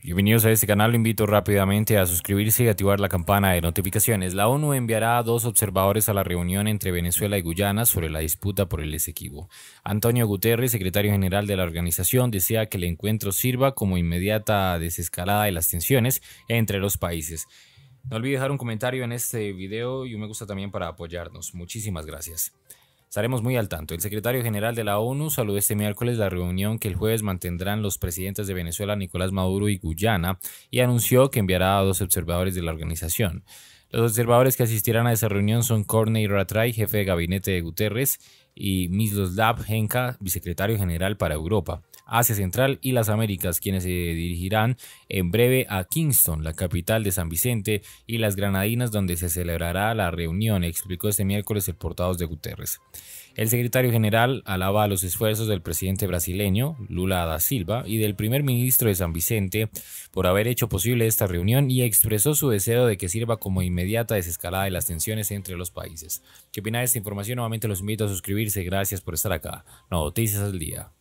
Bienvenidos a este canal, lo invito rápidamente a suscribirse y activar la campana de notificaciones. La ONU enviará a 2 observadores a la reunión entre Venezuela y Guyana sobre la disputa por el Esequibo. Antonio Guterres, secretario general de la organización, desea que el encuentro sirva como inmediata desescalada de las tensiones entre los países. No olvide dejar un comentario en este video y un me gusta también para apoyarnos. Muchísimas gracias. Estaremos muy al tanto. El secretario general de la ONU saludó este miércoles la reunión que el jueves mantendrán los presidentes de Venezuela, Nicolás Maduro y Guyana, y anunció que enviará a 2 observadores de la organización. Los observadores que asistirán a esa reunión son Corney Rattray, jefe de gabinete de Guterres, y Miroslav Henka, vicesecretario general para Europa, Asia Central y las Américas, quienes se dirigirán en breve a Kingston, la capital de San Vicente, y las Granadinas, donde se celebrará la reunión, explicó este miércoles el portavoz de Guterres. El secretario general alaba los esfuerzos del presidente brasileño, Lula da Silva, y del primer ministro de San Vicente por haber hecho posible esta reunión y expresó su deseo de que sirva como inmediata desescalada de las tensiones entre los países. ¿Qué opina de esta información? Nuevamente los invito a suscribirse. Gracias por estar acá. Noticias al día.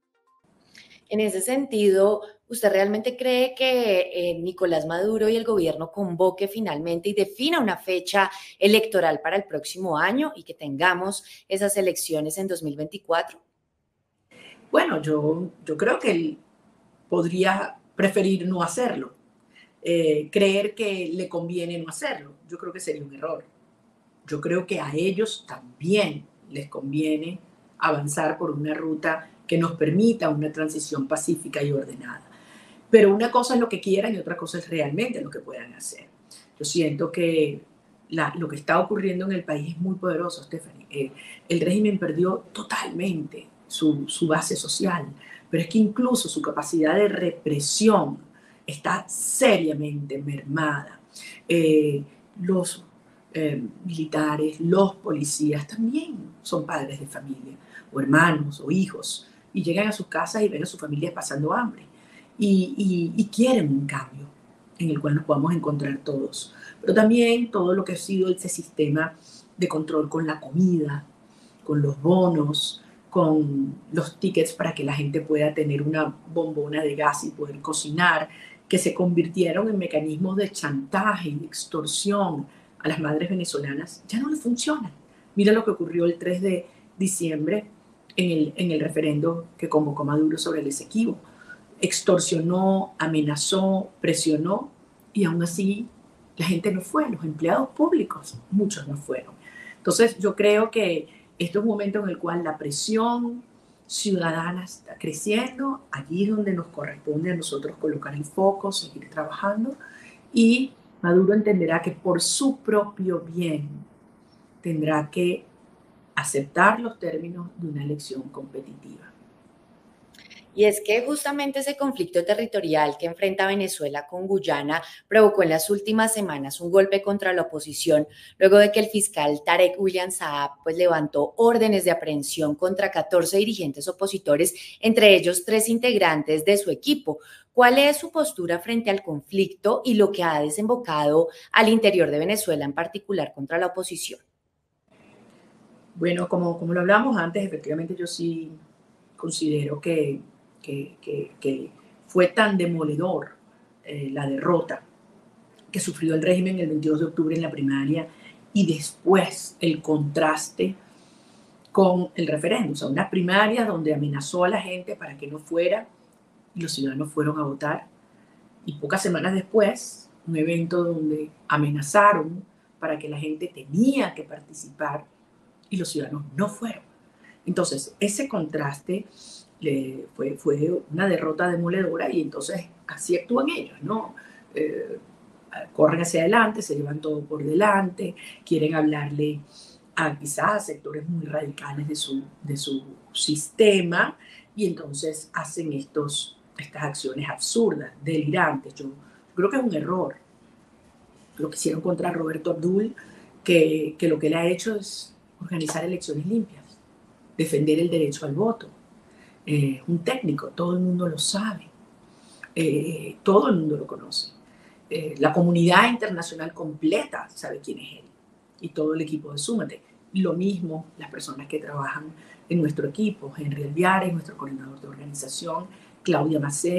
En ese sentido, ¿usted realmente cree que Nicolás Maduro y el gobierno convoque finalmente y defina una fecha electoral para el próximo año y que tengamos esas elecciones en 2024? Bueno, yo creo que él podría preferir no hacerlo, creer que le conviene no hacerlo. Yo creo que sería un error. Yo creo que a ellos también les conviene avanzar por una ruta que nos permita una transición pacífica y ordenada. Pero una cosa es lo que quieran y otra cosa es realmente lo que puedan hacer. Yo siento que lo que está ocurriendo en el país es muy poderoso, Stephanie. El régimen perdió totalmente su base social, pero es que incluso su capacidad de represión está seriamente mermada. Los militares, los policías también son padres de familia, o hermanos, o hijos, y llegan a sus casas y ven a sus familias pasando hambre, y quieren un cambio en el cual nos podamos encontrar todos. Pero también todo lo que ha sido ese sistema de control con la comida, con los bonos, con los tickets para que la gente pueda tener una bombona de gas y poder cocinar, que se convirtieron en mecanismos de chantaje y de extorsión a las madres venezolanas, ya no le funcionan. Mira lo que ocurrió el 3 de diciembre en el referendo que convocó Maduro sobre el Esequibo. Extorsionó, amenazó, presionó, y aún así la gente no fue, los empleados públicos, muchos no fueron. Entonces yo creo que este es un momento en el cual la presión ciudadana está creciendo, allí es donde nos corresponde a nosotros colocar el foco, seguir trabajando, y Maduro entenderá que por su propio bien tendrá que aceptar los términos de una elección competitiva. Y es que justamente ese conflicto territorial que enfrenta Venezuela con Guyana provocó en las últimas semanas un golpe contra la oposición, luego de que el fiscal Tarek William Saab levantó órdenes de aprehensión contra 14 dirigentes opositores, entre ellos 3 integrantes de su equipo. ¿Cuál es su postura frente al conflicto y lo que ha desembocado al interior de Venezuela, en particular contra la oposición? Bueno, como lo hablamos antes, efectivamente yo sí considero que fue tan demoledor la derrota que sufrió el régimen el 22 de octubre en la primaria, y después el contraste con el referéndum. O sea, unas primarias donde amenazó a la gente para que no fuera y los ciudadanos fueron a votar, y pocas semanas después un evento donde amenazaron para que la gente tenía que participar y los ciudadanos no fueron. Entonces, ese contraste fue una derrota demoledora, y entonces así actúan ellos, ¿no? Corren hacia adelante, se llevan todo por delante, quieren hablarle quizás a sectores muy radicales de su sistema, y entonces hacen estas acciones absurdas, delirantes. Yo creo que es un error lo que hicieron contra Roberto Abdul, que lo que él ha hecho es organizar elecciones limpias, defender el derecho al voto. Un técnico, todo el mundo lo sabe, todo el mundo lo conoce. La comunidad internacional completa sabe quién es él, y todo el equipo de Súmate. Lo mismo las personas que trabajan en nuestro equipo, Henry Alviares, nuestro coordinador de organización, Claudia Macero,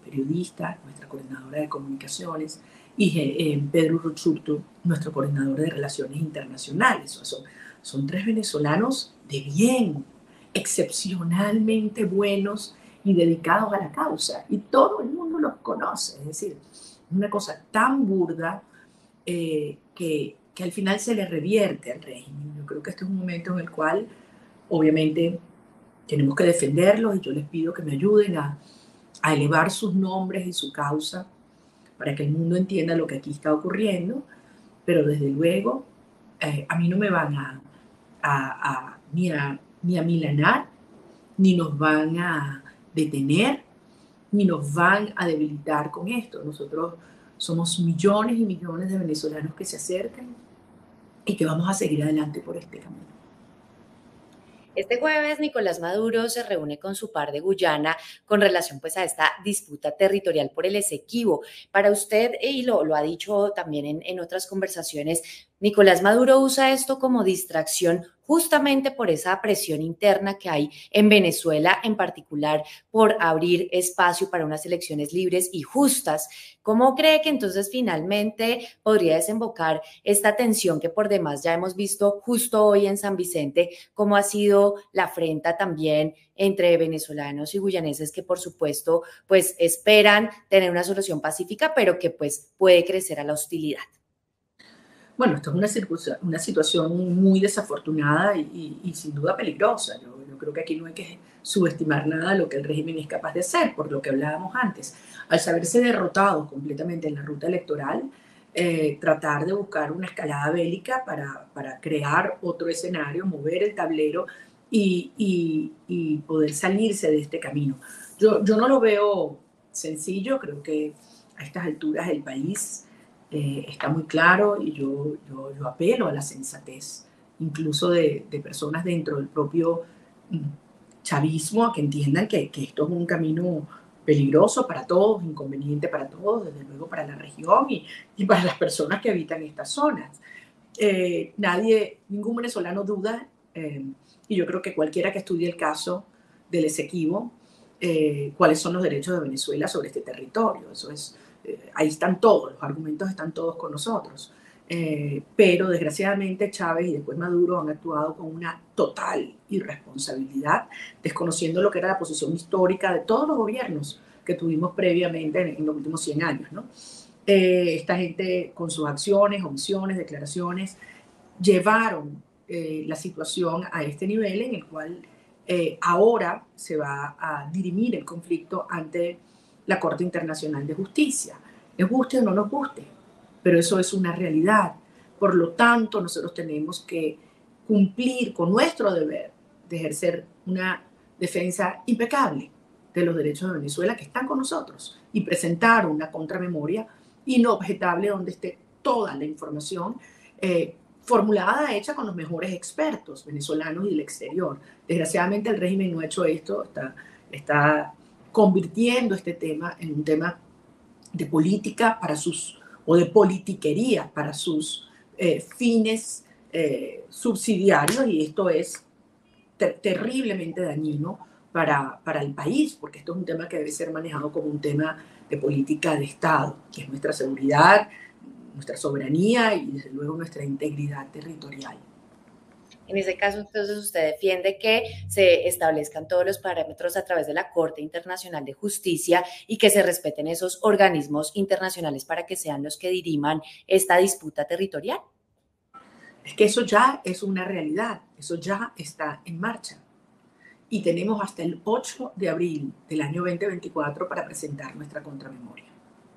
periodista, nuestra coordinadora de comunicaciones, y Pedro Urruchurtu, nuestro coordinador de relaciones internacionales. O sea, son tres venezolanos de bien, excepcionalmente buenos y dedicados a la causa. Y todo el mundo los conoce. Es decir, una cosa tan burda que al final se le revierte al régimen. Yo creo que este es un momento en el cual, obviamente, tenemos que defenderlos y yo les pido que me ayuden a elevar sus nombres y su causa para que el mundo entienda lo que aquí está ocurriendo, pero desde luego a mí no me van ni a milanar, ni nos van a detener, ni nos van a debilitar con esto. Nosotros somos millones y millones de venezolanos que se acercan y que vamos a seguir adelante por este camino. Este jueves, Nicolás Maduro se reúne con su par de Guyana con relación pues a esta disputa territorial por el Esequibo. Para usted, y lo ha dicho también en otras conversaciones, Nicolás Maduro usa esto como distracción justamente por esa presión interna que hay en Venezuela, en particular por abrir espacio para unas elecciones libres y justas. ¿Cómo cree que entonces finalmente podría desembocar esta tensión que por demás ya hemos visto justo hoy en San Vicente, cómo ha sido la afrenta también entre venezolanos y guyaneses que por supuesto pues esperan tener una solución pacífica, pero que pues puede crecer a la hostilidad? Bueno, esto es una situación muy desafortunada y sin duda peligrosa. Yo creo que aquí no hay que subestimar nada de lo que el régimen es capaz de hacer, por lo que hablábamos antes. Al saberse derrotados completamente en la ruta electoral, tratar de buscar una escalada bélica para crear otro escenario, mover el tablero y poder salirse de este camino. Yo no lo veo sencillo, creo que a estas alturas el país está muy claro y yo apelo a la sensatez, incluso de personas dentro del propio chavismo, a que entiendan que esto es un camino peligroso para todos, inconveniente para todos, desde luego para la región y para las personas que habitan estas zonas. Ningún venezolano duda, y yo creo que cualquiera que estudie el caso del Esequibo, cuáles son los derechos de Venezuela sobre este territorio. Eso es, ahí están todos, los argumentos están todos con nosotros. Pero desgraciadamente Chávez y después Maduro han actuado con una total irresponsabilidad, desconociendo lo que era la posición histórica de todos los gobiernos que tuvimos previamente en los últimos 100 años, ¿no? Esta gente con sus acciones, omisiones, declaraciones, llevaron la situación a este nivel en el cual ahora se va a dirimir el conflicto ante la Corte Internacional de Justicia. Nos guste o no nos guste, pero eso es una realidad. Por lo tanto, nosotros tenemos que cumplir con nuestro deber de ejercer una defensa impecable de los derechos de Venezuela que están con nosotros y presentar una contramemoria inobjetable donde esté toda la información formulada, hecha con los mejores expertos venezolanos y del exterior. Desgraciadamente el régimen no ha hecho esto, está convirtiendo este tema en un tema de política o de politiquería para sus fines subsidiarios, y esto es terriblemente dañino para el país, porque esto es un tema que debe ser manejado como un tema de política de Estado, que es nuestra seguridad, nuestra soberanía y desde luego nuestra integridad territorial. En ese caso, entonces, usted defiende que se establezcan todos los parámetros a través de la Corte Internacional de Justicia y que se respeten esos organismos internacionales para que sean los que diriman esta disputa territorial. Es que eso ya es una realidad, eso ya está en marcha. Y tenemos hasta el 8 de abril del año 2024 para presentar nuestra contramemoria.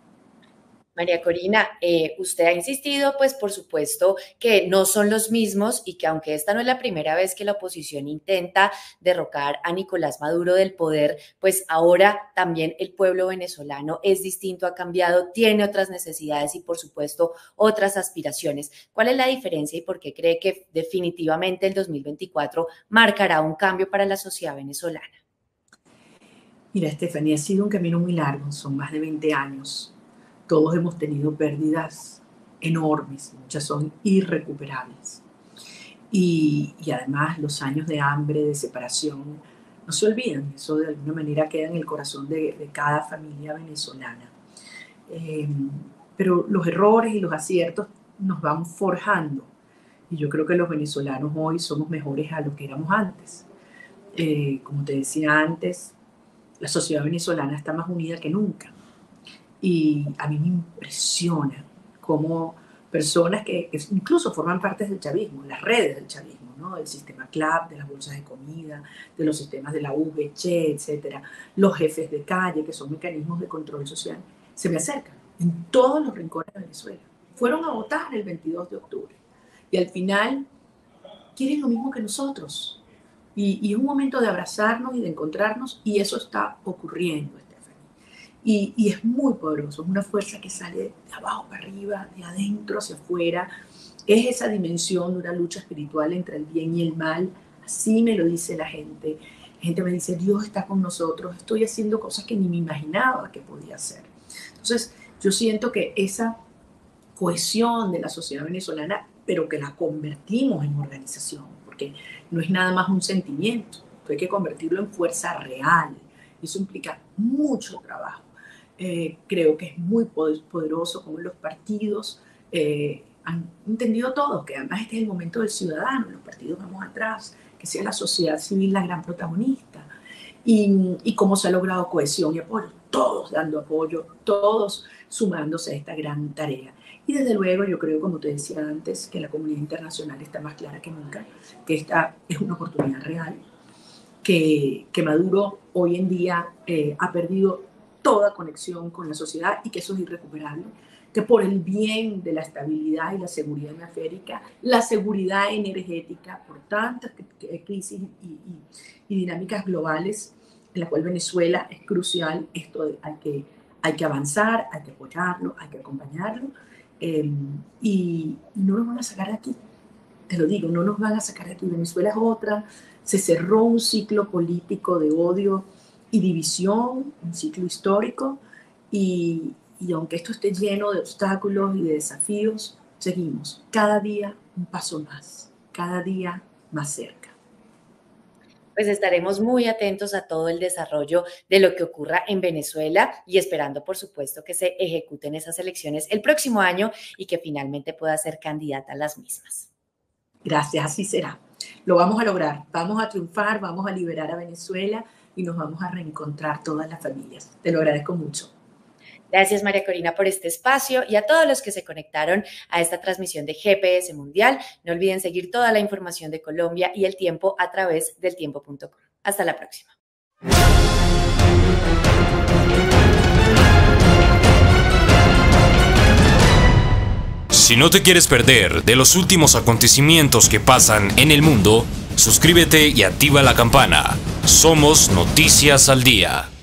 María Corina, usted ha insistido, pues por supuesto, que no son los mismos y que aunque esta no es la primera vez que la oposición intenta derrocar a Nicolás Maduro del poder, pues ahora también el pueblo venezolano es distinto, ha cambiado, tiene otras necesidades y por supuesto otras aspiraciones. ¿Cuál es la diferencia y por qué cree que definitivamente el 2024 marcará un cambio para la sociedad venezolana? Mira, Estefanía, ha sido un camino muy largo, son más de 20 años. Todos hemos tenido pérdidas enormes, muchas son irrecuperables. Y además los años de hambre, de separación, no se olvidan, eso de alguna manera queda en el corazón de cada familia venezolana. Pero los errores y los aciertos nos van forjando, y yo creo que los venezolanos hoy somos mejores a lo que éramos antes. Como te decía antes, la sociedad venezolana está más unida que nunca, y a mí me impresiona cómo personas que incluso forman parte del chavismo, las redes del chavismo, ¿no? Del sistema CLAP, de las bolsas de comida, de los sistemas de la VC, etcétera, los jefes de calle, que son mecanismos de control social, se me acercan en todos los rincones de Venezuela. Fueron a votar el 22 de octubre y al final quieren lo mismo que nosotros. Y es un momento de abrazarnos y de encontrarnos, y eso está ocurriendo, Stephanie. Y es muy poderoso, es una fuerza que sale de abajo para arriba, de adentro hacia afuera. Es esa dimensión de una lucha espiritual entre el bien y el mal. Así me lo dice la gente. La gente me dice, Dios está con nosotros, estoy haciendo cosas que ni me imaginaba que podía hacer. Entonces, yo siento que esa cohesión de la sociedad venezolana, pero que la convertimos en organización, porque no es nada más un sentimiento, hay que convertirlo en fuerza real. Eso implica mucho trabajo. Creo que es muy poderoso como los partidos han entendido todos que además este es el momento del ciudadano, los partidos vamos atrás, que sea la sociedad civil la gran protagonista, y cómo se ha logrado cohesión y apoyo, todos dando apoyo, todos sumándose a esta gran tarea. Y desde luego yo creo, como te decía antes, que la comunidad internacional está más clara que nunca, que esta es una oportunidad real, que Maduro hoy en día ha perdido toda conexión con la sociedad y que eso es irrecuperable, que por el bien de la estabilidad y la seguridad hemisférica, la seguridad energética, por tantas crisis y dinámicas globales, en la cual Venezuela es crucial, esto hay que avanzar, hay que apoyarlo, hay que acompañarlo, y no nos van a sacar de aquí, te lo digo, no nos van a sacar de aquí. Venezuela es otra, se cerró un ciclo político de odio y división, un ciclo histórico, y aunque esto esté lleno de obstáculos y de desafíos, seguimos cada día un paso más, cada día más cerca. Pues estaremos muy atentos a todo el desarrollo de lo que ocurra en Venezuela y esperando, por supuesto, que se ejecuten esas elecciones el próximo año y que finalmente pueda ser candidata a las mismas. Gracias, así será. Lo vamos a lograr, vamos a triunfar, vamos a liberar a Venezuela y nos vamos a reencontrar todas las familias. Te lo agradezco mucho. Gracias, María Corina, por este espacio y a todos los que se conectaron a esta transmisión de GPS Mundial. No olviden seguir toda la información de Colombia y el tiempo a través del tiempo.com. Hasta la próxima. Si no te quieres perder de los últimos acontecimientos que pasan en el mundo, suscríbete y activa la campana. Somos Noticias al Día.